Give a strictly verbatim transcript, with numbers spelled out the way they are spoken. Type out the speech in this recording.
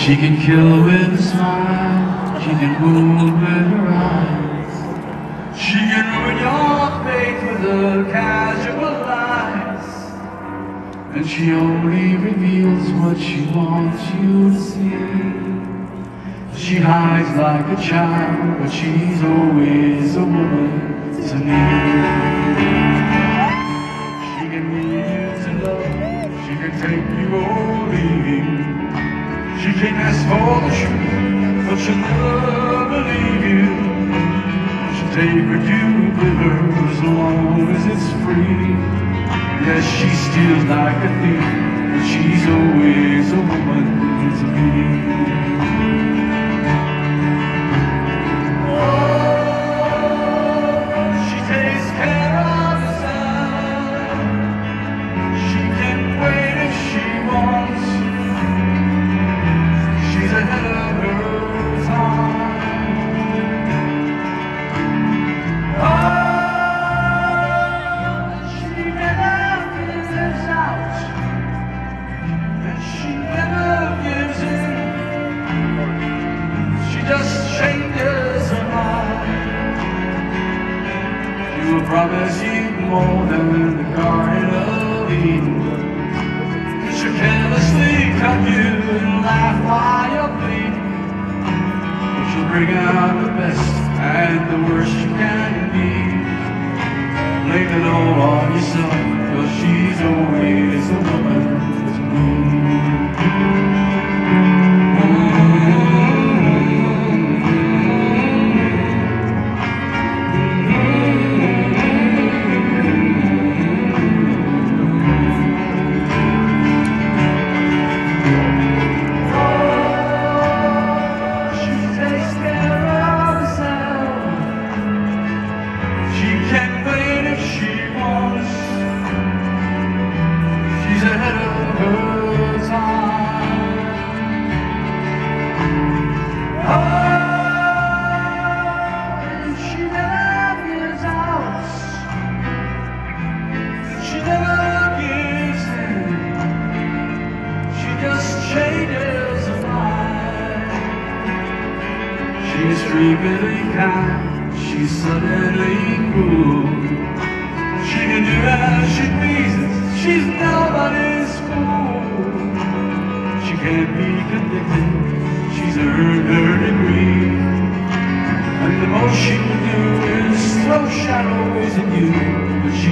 She can kill with a smile, she can wound with her eyes. She can ruin your faith with her casual lies. And she only reveals what she wants you to see. She hides like a child, but she's always a woman to me. She can lead you to love, she can take you or leave you. She can ask for the truth, but she'll never believe you. She'll take what you give her as long as it's free. Yes, she steals like a thief, but she's always a woman to me. She will promise you more than the Garden of Eden. She'll carelessly cut you and laugh while you're bleeding. She'll bring out the best and the worst you can be. Blame it all on yourself, 'cause she's always a woman to me. Ahead of her time. Oh, and she never gives out. She never gives in. She just changes her mind. She's frequently kind. She's suddenly cruel. She can do as she pleases. She's nobody's fool. She can't be convicted. She's earned her degree. And the most she will do is throw shadows at you. But she